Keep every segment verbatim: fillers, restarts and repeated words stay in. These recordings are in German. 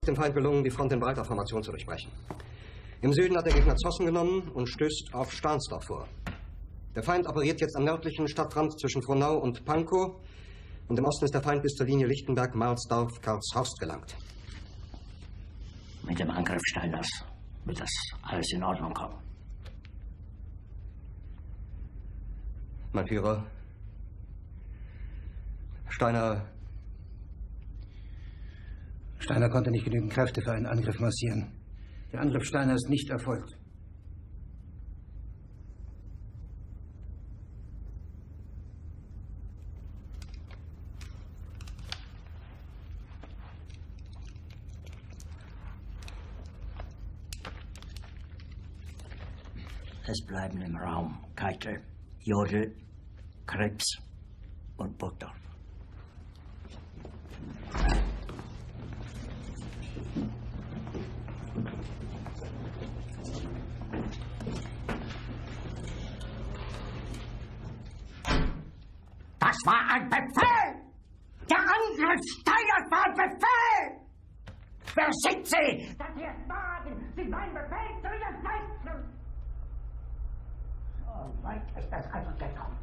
dem Feind gelungen, die Front in breiter Formation zu durchbrechen. Im Süden hat der Gegner Zossen genommen und stößt auf Stahnsdorf vor. Der Feind operiert jetzt am nördlichen Stadtrand zwischen Frohnau und Pankow. Und im Osten ist der Feind bis zur Linie Lichtenberg-Marsdorf-Karlshorst gelangt. Mit dem Angriff Steiners wird das alles in Ordnung kommen. Mein Führer, Steiner... Steiner konnte nicht genügend Kräfte für einen Angriff massieren. Der Angriff Steiner ist nicht erfolgt. Es bleiben im Raum Keitel, Jodl, Krebs und Burgdorf. Das war ein Befehl! Der Angriff Steiners war ein Befehl! Wer sind Sie, dass Sie es wagen, sich meinen Befehl zu widersetzen? So weit ist das also gekommen.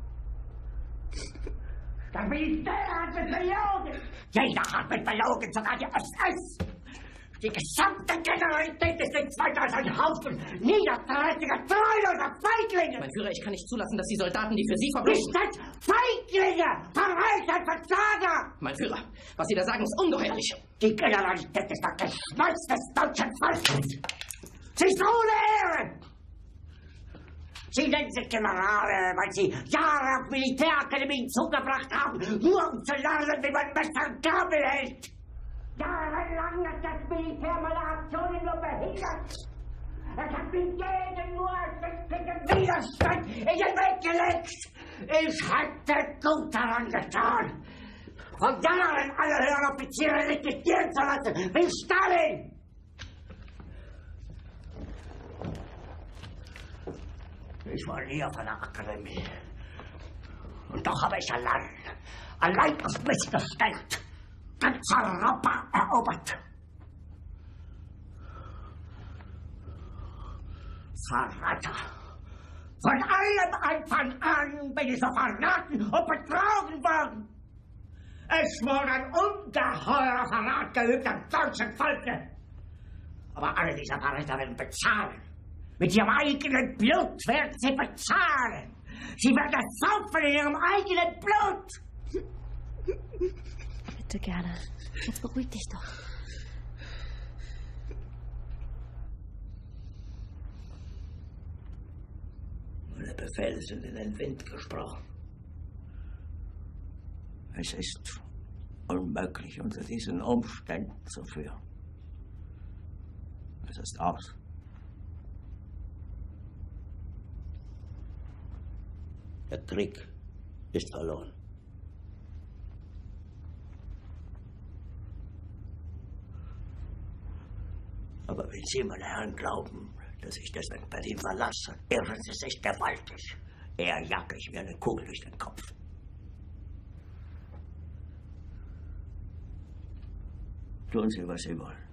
Das Militär hat mich belogen! Jeder hat mich belogen, sogar die S S! Die gesamte Generalität ist nichts weiter als ein Haufen niederträchtiger, treuloser Feiglinge! Mein Führer, ich kann nicht zulassen, dass die Soldaten, die für Sie verbrechen... Nicht Feiglinge! Verräter, Versager! Mein Führer, was Sie da sagen, ist ungeheuerlich. Die Generalität ist das Geschmeiß des deutschen Volkes! Sie ist ohne Ehre! Sie nennen sich Generale, weil Sie Jahre auf Militärakademien zugebracht haben, nur um zu lernen, wie man Messer und Gabel hält! Jahrelang hat das Militär meine Aktionen nur behindert. Es hat mir jeden nur ersichtlichen Widerstand in den Weg gelegt. Ich hätte gut daran getan, von Jahren alle höheren Offiziere liquidieren zu lassen, wie Stalin. Ich war nie auf einer Akademie. Und doch habe ich allein, allein auf mich gestellt, ganz Europa erobert. Verräter! Von allem Anfang an bin ich so verraten und betrogen worden. Es wurde ein ungeheurer Verrat geübt am deutschen Volke. Aber alle diese Verräter werden bezahlen. Mit ihrem eigenen Blut werden sie bezahlen. Sie werden es saufen in ihrem eigenen Blut. Bitte gerne. Jetzt beruhig dich doch. Meine Befehle sind in den Wind gesprochen. Es ist unmöglich, unter diesen Umständen zu führen. Es ist aus. Der Krieg ist verloren. Aber wenn Sie, meine Herren, glauben, dass ich deswegen Berlin verlasse, irren Sie sich gewaltig. Eher jage ich mir eine Kugel durch den Kopf. Tun Sie, was Sie wollen.